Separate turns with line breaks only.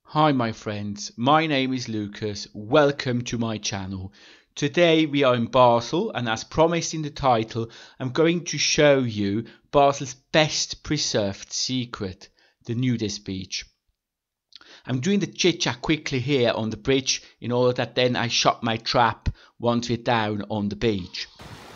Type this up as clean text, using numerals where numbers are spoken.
Hi my friends, my name is Lucas, welcome to my channel. Today we are in Basel and as promised in the title I'm going to show you Basel's best preserved secret, the Nudist Beach. I'm doing the chit chat quickly here on the bridge in order that then I shut my trap once we're down on the beach.